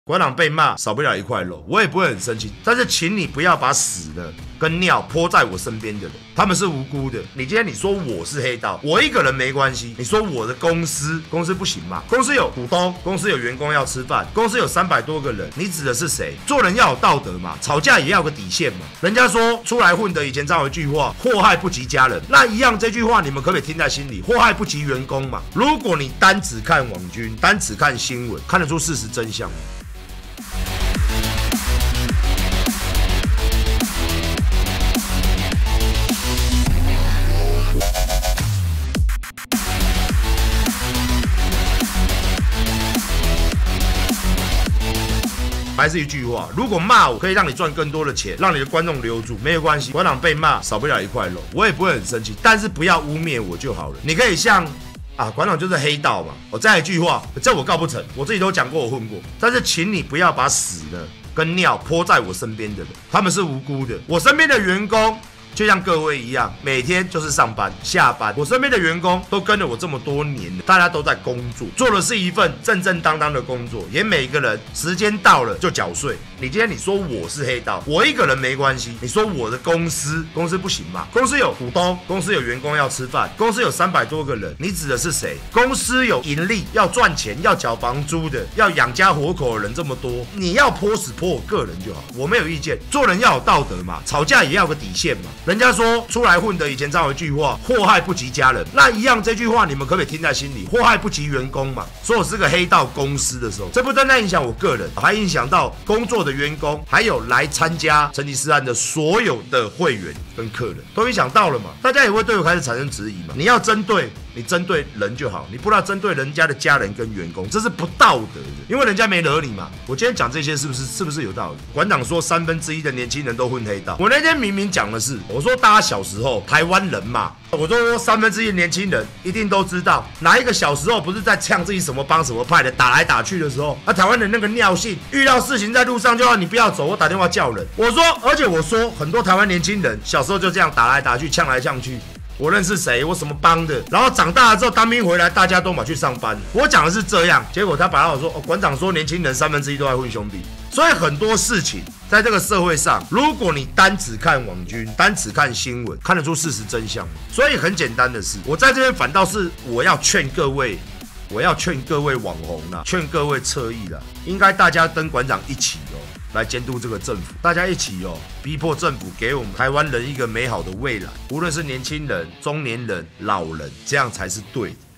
馆长被骂少不了一块肉，我也不会很生气，但是请你不要把屎的跟尿泼在我身边的人，他们是无辜的。你今天你说我是黑道，我一个人没关系，你说我的公司不行吗？公司有股东，公司有员工要吃饭，公司有300多个人，你指的是谁？做人要有道德嘛，吵架也要有个底线嘛。人家说出来混的以前常有一句话，祸害不及家人，那一样这句话你们可不可以听在心里？祸害不及员工嘛。如果你单只看网军，单只看新闻，看得出事实真相吗？还是一句话，如果骂我可以让你赚更多的钱，让你的观众留住，没有关系。馆长被骂少不了一块肉，我也不会很生气，但是不要污蔑我就好了。你可以像馆长就是黑道嘛。我再一句话，这我告不成，我自己都讲过我混过，但是请你不要把屎的跟尿泼在我身边的人，他们是无辜的。我身边的员工就像各位一样，每天就是上班下班。我身边的员工都跟了我这么多年了，大家都在工作，做的是一份正正当当的工作，也每个人时间到了就缴税。你今天你说我是黑道，我一个人没关系，你说我的公司不行吗？公司有股东，公司有员工要吃饭，公司有300多个人，你指的是谁？公司有盈利，要赚钱，要缴房租的，要养家活口的人这么多，你要泼屎泼我个人就好，我没有意见。做人要有道德嘛，吵架也要有个底线嘛。人家说出来混的以前常有一句话，祸害不及家人，那一样这句话你们可不可以听在心里？祸害不及员工嘛。说我是个黑道公司的时候，这不单单影响我个人，还影响到工作的员工，还有来参加成吉思汗的所有的会员跟客人，都影响到了嘛。大家也会对我开始产生质疑嘛。你要针对你针对人就好，你不要针对人家的家人跟员工，这是不道德的，因为人家没惹你嘛。我今天讲这些是不是有道理？馆长说1/3的年轻人都混黑道，我那天明明讲的是，我说大家小时候台湾人嘛，我说1/3的年轻人一定都知道，哪一个小时候不是在呛自己什么帮什么派的，打来打去的时候，台湾人那个尿性，遇到事情在路上就要你不要走，我打电话叫人。而且我说很多台湾年轻人小时候就这样打来打去，呛来呛去。我认识谁，我什么帮的，然后长大了之后当兵回来，大家都马去上班。我讲的是这样，结果他把我说，馆长说年轻人1/3都在混兄弟。所以很多事情在这个社会上，如果你单只看网军，单只看新闻，看得出事实真相吗？所以很简单的是，我在这边反倒是我要劝各位网红啦，劝各位侧翼啦，应该大家跟馆长一起来监督这个政府，大家一起逼迫政府给我们台湾人一个美好的未来，无论是年轻人、中年人、老人，这样才是对的。